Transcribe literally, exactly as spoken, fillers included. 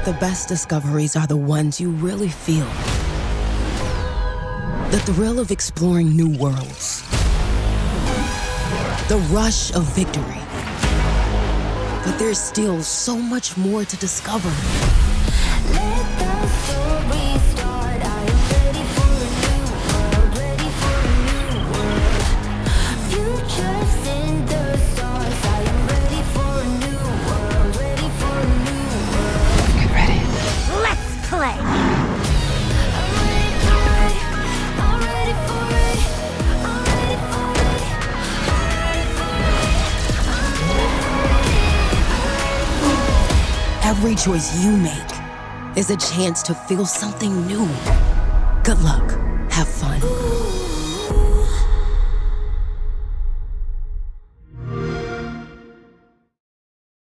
The best discoveries are the ones you really feel. The thrill of exploring new worlds. The rush of victory. But there's still so much more to discover. Let the story start. I am ready for a new world, ready for a new world. Futures in the stars. I am ready for a new world, ready for a new world. Get ready. Let's play. I'm ready for it. I'm ready for it. I'm ready for it. I'm ready for it. I'm ready for it. Every choice you make is a chance to feel something new. Good luck. Have fun.